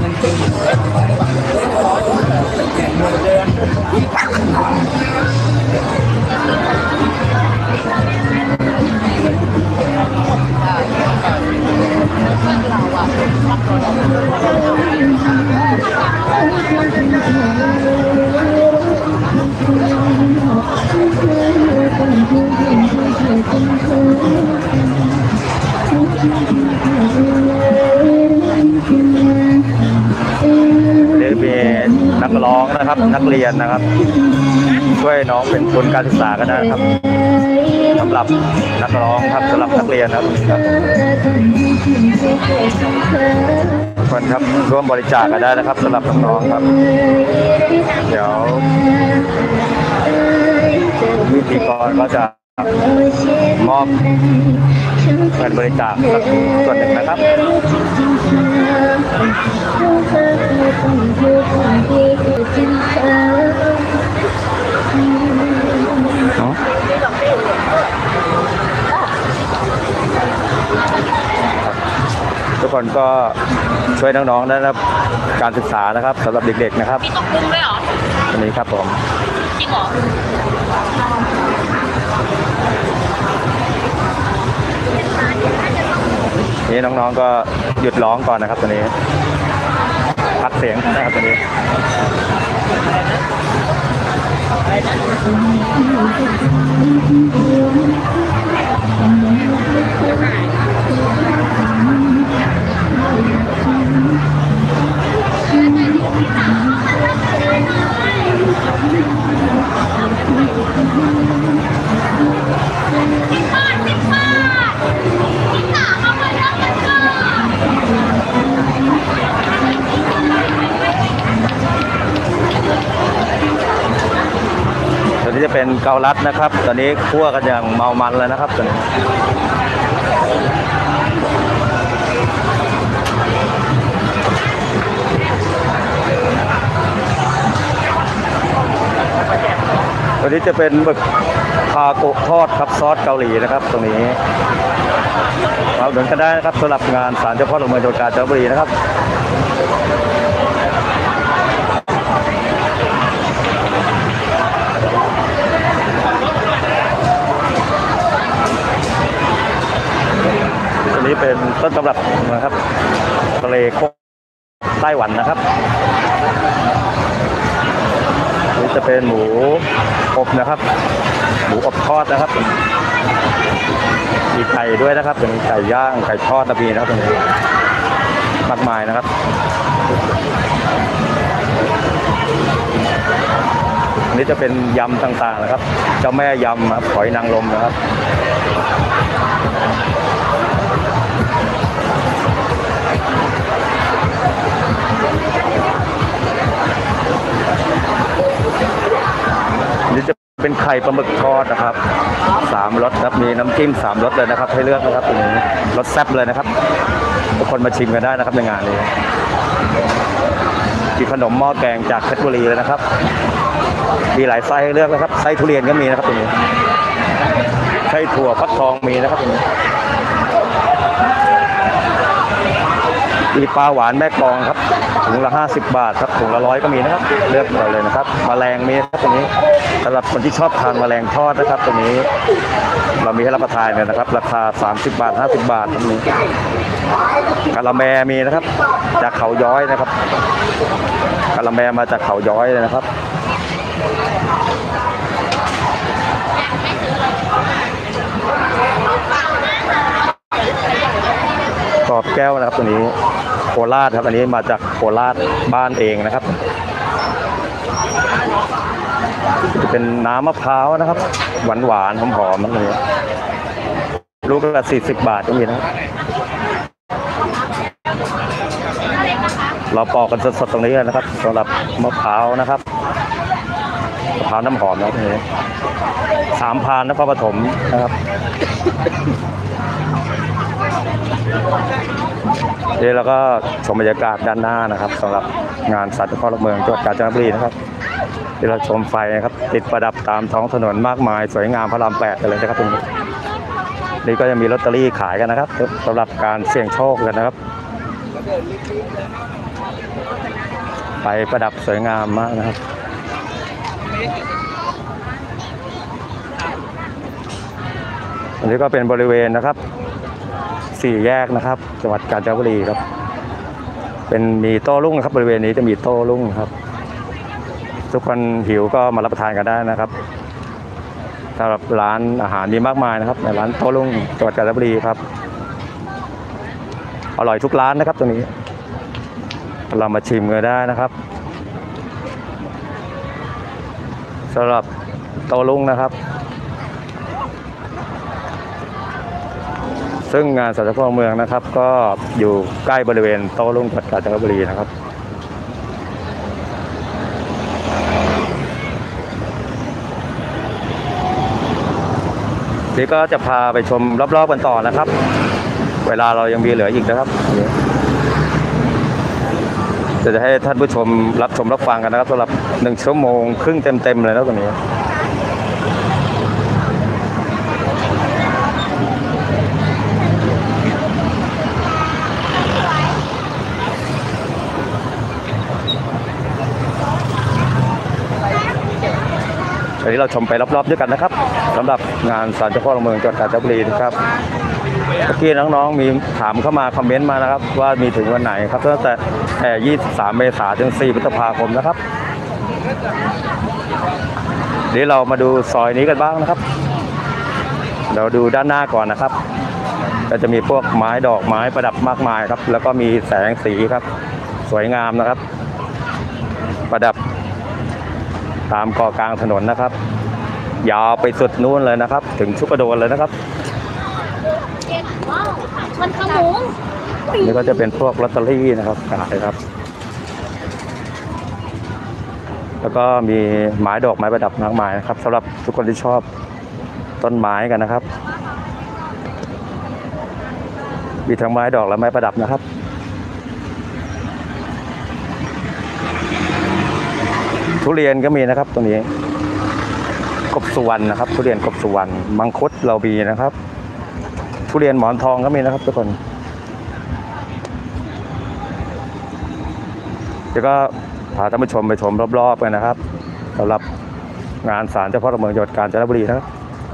นักร้องนะครับนักเรียนนะครับช่วยน้องเป็นทุนการศึกษาก็ได้ครับสำหรับนักร้องครับสำหรับนักเรียนครับคนครับร่วมบริจาคกันได้นะครับสำหรับน้องๆครับเดี๋ยวพิธีกรก็จะมอบเงินบริจาคส่วนหนึ่งนะครับทุกคนก็ช่วยน้องๆนะครับการศึกษานะครับสำหรับเด็กๆนะครับมีตกกุ้งด้วยเหรออันนี้ครับผมจริงเหรอนี่น้องๆก็หยุดร้องก่อนนะครับตอนนี้พักเสียงนะครับตอนนี้ตัวนี้จะเป็นเกาลัดนะครับตอนนี้คั่วกันอย่างเมามันเลยนะครับตอนนี้ตัวนี้จะเป็นหมึกคาโกะทอดครับซอสเกาหลีนะครับตรงนี้มาอุดหนุนกันได้นะครับสำหรับงานศาลเจ้าพ่อหลวงเมืองจังหวัดกาญจนบุรีนะครับตัวนี้เป็นต้นตำรับนะครับทะเลโคกไต้หวันนะครับนี่จะเป็นหมูอบนะครับหมูอบทอดนะครับมีไก่ด้วยนะครับเป็นไก่ย่างไก่ทอดตะบีนะครับตรงนี้มากมายนะครับนนี้จะเป็นยำต่างๆนะครับเจ้าแม่ยำครับหอยนางรมนะครับนี่จะเป็นไข่ปลาหมึกทอดนะครับสามรสครับมีน้ำจิ้มสามรสเลยนะครับให้เลือกนะครับตรงนี้รสแซ่บเลยนะครับทุกคนมาชิมกันได้นะครับในงานนี้มีขนมหม้อแกงจากเพชรบุรีเลยนะครับมีหลายไส้ให้เลือกนะครับไส้ทุเรียนก็มีนะครับตรงนี้ไส้ถั่วฟักทองมีนะครับตรงนี้มีปลาหวานแม่กลองครับถุงละห้าสิบบาทครับถุงละร้อยก็มีนะครับเลือกเอาเลยนะครับแมลงมีครับตรงนี้สำหรับคนที่ชอบทานแมลงทอดนะครับตรงนี้เรามีให้รับประทานเลยนะครับราคาสามสิบบาทห้าสิบบาทตรงนี้กะละแมมีนะครับจากเขาย้อยนะครับกะละแมมาจากเขาย้อยเลยนะครับกรอบแก้วนะครับตัวนี้โคราชครับอันนี้มาจากโคราชบ้านเองนะครับจะเป็นน้ำมะพร้าวนะครับหวานหวานหอมหอมนั่นเลยลูกละสี่สิบบาทก็มีนะครับเราปอกกันสดๆตรงนี้นะครับสำหรับมะพร้าวนะครับมะพร้าวน้ำหอมนะตรงนี้สามพานนครปฐมนะครับนี่เราก็ชมบรรยากาศด้านหน้านะครับสำหรับงานศาลเจ้าพ่อหลักเมืองจังหวัดกาญจนบุรีนะครับที่เราชมไฟนะครับติดประดับตามท้องถนนมากมายสวยงามพระรามแปดกันเลยนะครับตรงนี้นี่ก็จะมีลอตเตอรี่ขายกันนะครับสำหรับการเสี่ยงโชคกันนะครับไฟประดับสวยงามมากนะครับอันนี้ก็เป็นบริเวณนะครับสี่แยกนะครับจังหวัดกาญจนบุรีครับเป็นมีโต้รุ่งนะครับบริเวณนี้จะมีโต้รุ่งครับทุกคนหิวก็มารับประทานกันได้นะครับสำหรับร้านอาหารมีมากมายนะครับในร้านโต้รุ่งจังหวัดกาญจนบุรีครับอร่อยทุกร้านนะครับตรงนี้เรามาชิมกันได้นะครับสำหรับโต้รุ่งนะครับซึ่งงานศาลเจ้าพ่อเมืองนะครับก็อยู่ใกล้บริเวณโต้รุ่งจังหวัดกาญจนบุรีนะครับนี่ก็จะพาไปชมรอบๆกันต่อนะครับเวลาเรายังมีเหลืออีกนะครับจะจะให้ท่านผู้ชมรับชมรับฟังกันนะครับสำหรับหนึ่งชั่วโมงครึ่งเต็มๆเลยนะตรงนี้วันนี้เราชมไปรอบๆด้วยกันนะครับสำหรับงานศาลเจ้าพ่อหลักเมืองจังหวัดกาญจนบุรีนะครับเมื่อกี้น้องๆมีถามเข้ามาคอมเมนต์มานะครับว่ามีถึงวันไหนครับตั้งแต่แต่ยี่สิบสามเมษายนถึงสี่พฤษภาคมนะครับเดี๋ยวเรามาดูซอยนี้กันบ้างนะครับเราดูด้านหน้าก่อนนะครับก็จะมีพวกไม้ดอกไม้ประดับมากมายครับแล้วก็มีแสงสีครับสวยงามนะครับประดับตามเกาะกลางถนนนะครับยาวไปสุดนู้นเลยนะครับถึงชุกกระโดนเลยนะครับมันขมุงนี่ก็จะเป็นพวกลอตเตอรี่นะครับขายครับแล้วก็มีไม้ดอกไม้ประดับมากมายนะครับสำหรับทุกคนที่ชอบต้นไม้กันนะครับมีทั้งไม้ดอกและไม้ประดับนะครับทุเรียนก็มีนะครับตัวนี้กบสุวรรณนะครับทุเรียนกบสุวรรณมังคุดเรามีนะครับทุเรียนหมอนทองก็มีนะครับทุกคนเดี๋ยวก็พาท่านผู้ชมไปชมรอบๆกันนะครับสำหรับงานศาลเจ้าพ่อหลักเมืองจังหวัดกาญจนบุรีนะครับ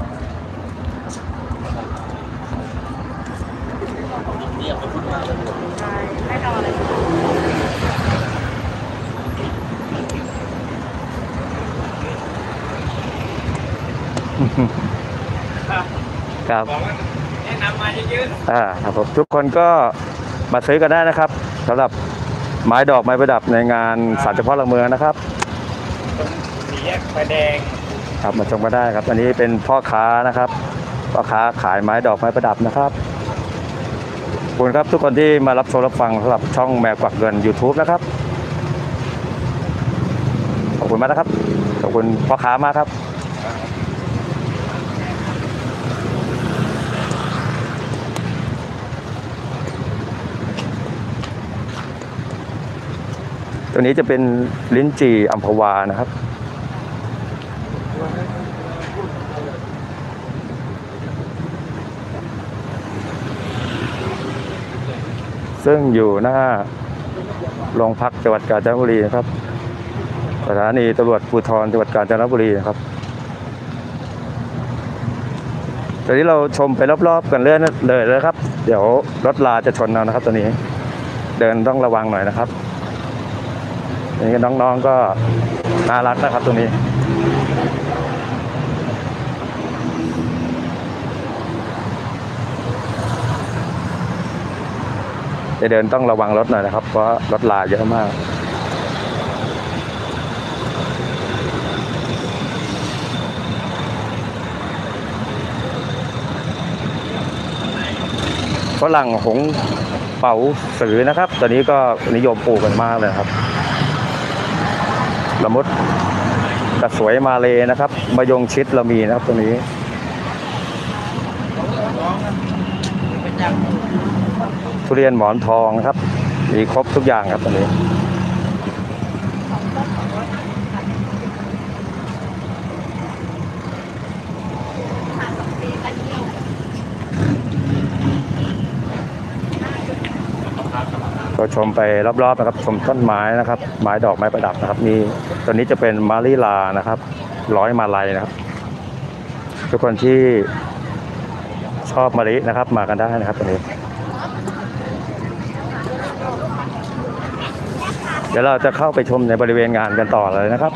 ครับแนะนำมาเยอะๆอ่าครับผมทุกคนก็มาซื้อกันได้นะครับสำหรับไม้ดอกไม้ประดับในงานศาลเจ้าพ่อหลักเมืองนะครับแยกไฟแดงครับมาชมก็ได้ครับอันนี้เป็นพ่อค้านะครับพ่อค้าขายไม้ดอกไม้ประดับนะครับขอบคุณครับทุกคนที่มารับชมรับฟังสำหรับช่องแมวกวักเงิน YouTube นะครับขอบคุณมากนะครับขอบคุณพ่อค้ามากครับตัวนี้จะเป็นลิ้นจี่อัมพวานะครับซึ่งอยู่หน้าโรงพักจังหวัดกาญจนบุรีนะครับสถานีตำรวจภูธรจังหวัดกาญจนบุรีนะครับตอนนี้เราชมไปรอบๆกันเรื่อยเลยนะครับเดี๋ยวรถลาจะชนเรานะครับตอนนี้เดินต้องระวังหน่อยนะครับนี่น้องๆก็น่ารักนะครับตรงนี้จะเดินต้องระวังรถหน่อยนะครับเพราะรถลาเยอะมากฝรั่งหงเป๋าสือนะครับตอนนี้ก็นิยมปลูกกันมากเลยครับละมุดกระสวยมาเลยนะครับมะยงชิดเรามีนะครับตรงนี้ทุเรียนหมอนทองครับมีครบทุกอย่างครับตรงนี้ก็ชมไปรอบๆนะครับชมต้นไม้นะครับไม้ดอกไม้ประดับนะครับมีตัวนี้จะเป็นมาลิลานะครับร้อยมาลัยนะครับทุกคนที่ชอบมะลินะครับมากันได้นะครับตรงนี้เดี๋ยวเราจะเข้าไปชมในบริเวณงานกันต่อเลยนะครับ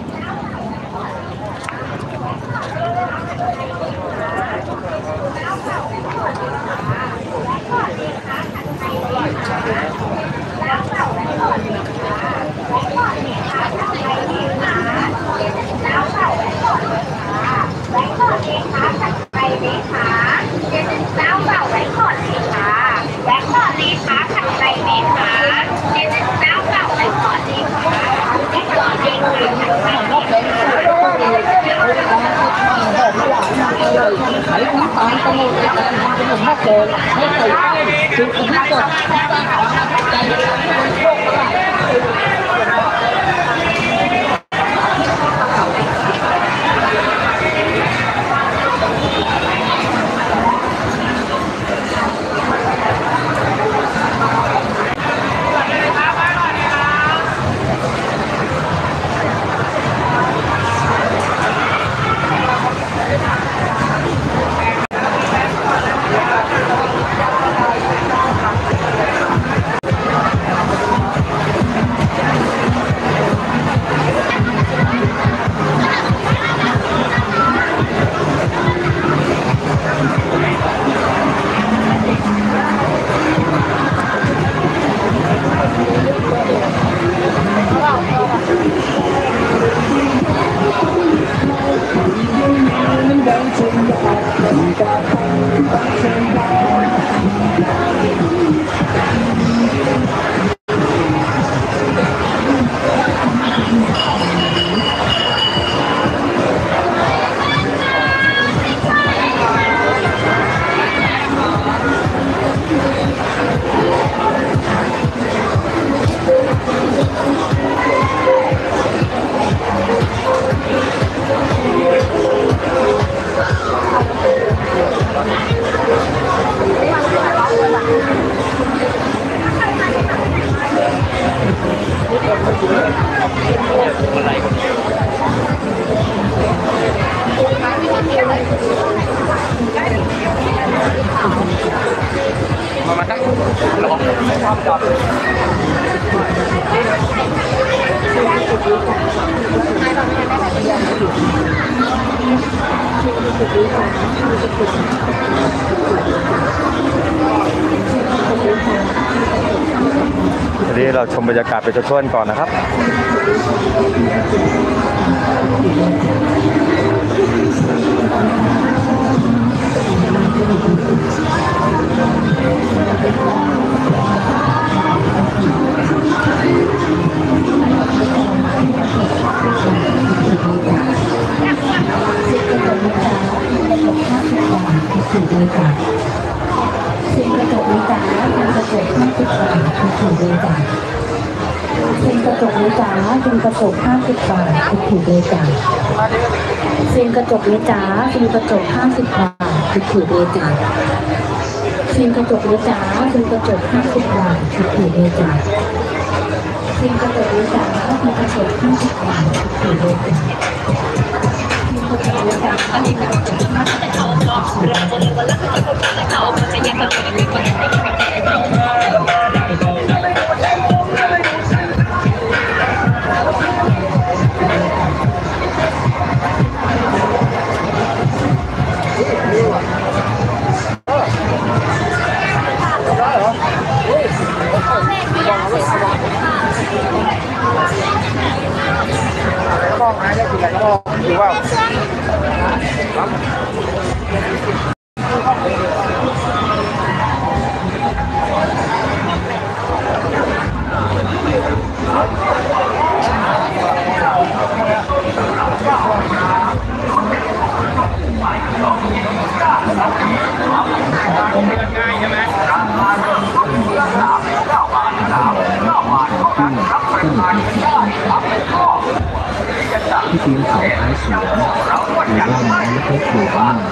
มาตั้งลองความจับวันนี้เราชมบรรยากาศไปทั่วๆก่อนนะครับซิงกระจกนี้จ้าซิงกระจกห้าสิบบาทถูกเลยจ้ะซิงกระจกนี้จ้าซิงกระจกห้าสิบบาทถูกเลยจ้ะซิงกระจกนี้จ้าซิงกระจกห้าสิบบาทถูกเลยจ้ะซิงกระจกนี้จ้าซิงกระจกห้าสิบบาทถูกเลยจ้ะซิงกระจกนี้จ้าซิงกระจกห้าสิบบาทถูกเลยจ้ะซิงกระจกนี้จ้าอันนี้เป็นกระจกห้าสิบบาทมองหาได้กี่ไหนก็มองดูว่าที่ปีนเขาท้ายสวนหรือว่าไม้ไม่ค่อยปลูกบ้าง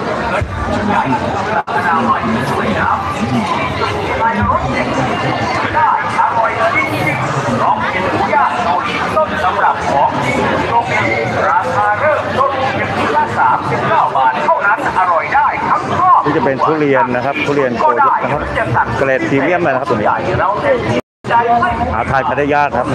สำหรับของตรงนี้ราคาเริ่มต้นเพียงที่ละสามสิบเก้าบาทเท่านั้นอร่อยได้ทั้งครอบครัวนี่จะเป็นทุเรียนนะครับทุเรียนโกยุกนะครับเกรดพรีเมียมเลยนะครับตัวนี้หาทานกันได้ยากครับ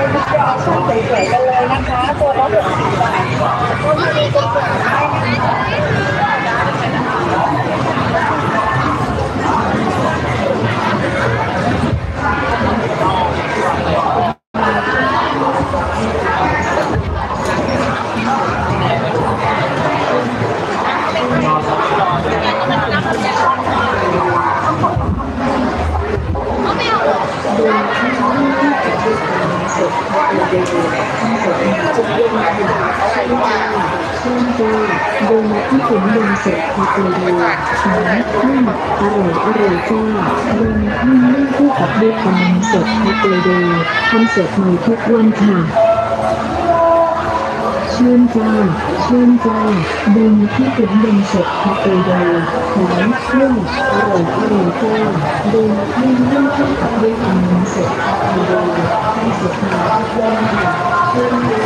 โดนัทที่ผมลงเสร็จพอตัวเดียวหอมนุ่มอร่อยอร่อยจ้าโดนัทนุ่มนุ่มคู่กับด้วยขนมสดพอตัวเดียวทำสดใหม่ทุกวันค่ะชื่นใจชื่นใจโดนัทที่ผมลงเสร็จพอตัวเดียวหอมนุ่มอร่อยอร่อยจ้าโดนัทนุ่มนุ่มคู่กับด้วยขนมสดพอตัวเดียวทำสดใหม่ทุกวันค่ะชื่นใจ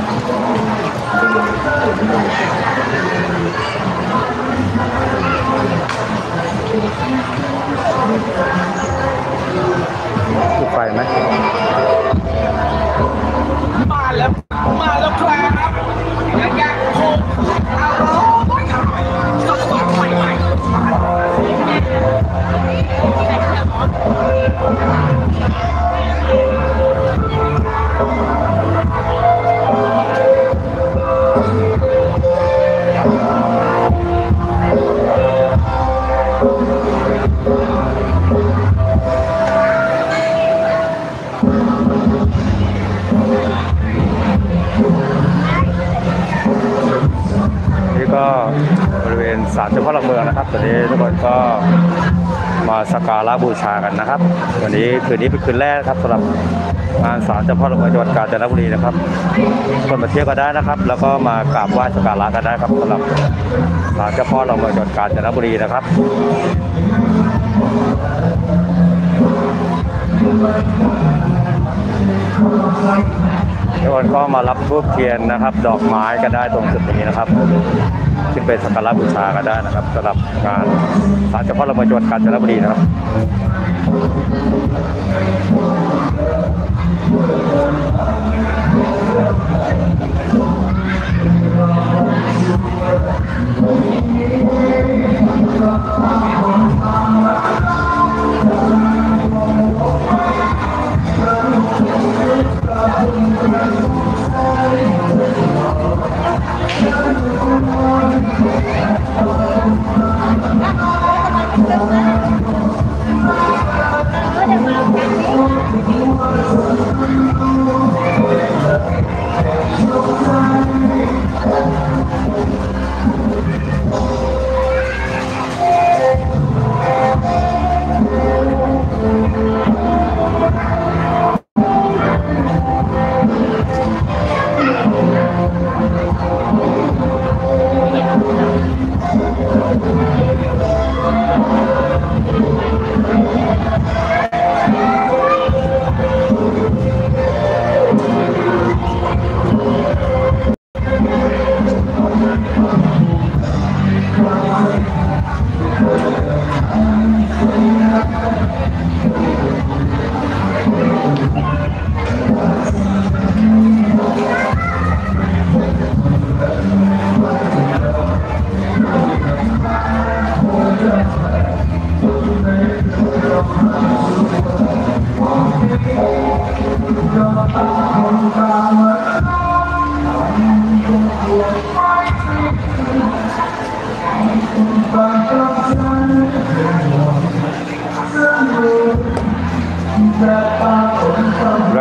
ถูกไฟไหมมาแล้วมาแล้วครับเนื้อย่างโคกอร่อยอร่อยสดสดใหม่ใหม่นี่ก็บริเวณศาลเจ้าพ่อหลักเมืองนะครับตอนนี้ทุกคนก็มาสักการะบูชากันนะครับวันนี้คืนนี้เป็นคืนแรกครับสำหรับงานศาลเจ้าพ่อหลักเมืองจังหวัดกาญจนบุรีนะครับคนมาเที่ยวก็ได้นะครับแล้วก็มากราบไหว้สักการะกันได้ครับสำหรับศาลเจ้าพ่อหลักเมืองจังหวัดกาญจนบุรีนะครับทุกคนก็มารับธูปเทียนนะครับ ดอกไม้กันได้ตรงจุดนี้นะครับขึ้นไปสักการะบูชากันได้นะครับสำหรับงานศาลเจ้าพ่อหลักเมืองจังหวัดกาญจนบุรีนะครับ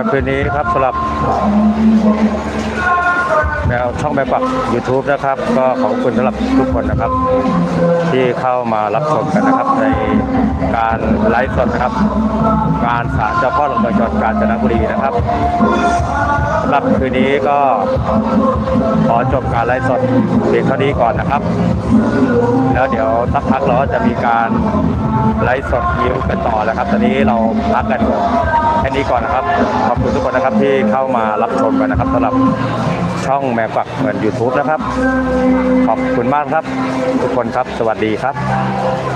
ำหรับคืนนี้ครับสำหรับแนวช่องแม่ปัก YouTube นะครับก็ขอบคุณสำหรับทุกคนนะครับ ที่เข้ามารับชมกันนะครับในการไลฟ์สดนะครับงานศาลเจ้าพ่อหลักเมืองจังหวัดกาญจนบุรีนะครับสำหรับคืนนี้ก็ขอจบการไลฟ์สดเพียงเท่านี้ก่อนนะครับแล้วเดี๋ยวสักพักเราก็จะมีการไลฟ์สดยิวกันต่อแล้วครับตอนนี้เราพักกันแค่นี้ก่อนนะครับขอบคุณทุกคนนะครับที่เข้ามารับชมกันนะครับสำหรับช่องแม่ปักเหมือน YouTube นะครับขอบคุณมากครับทุกคนครับสวัสดีครับ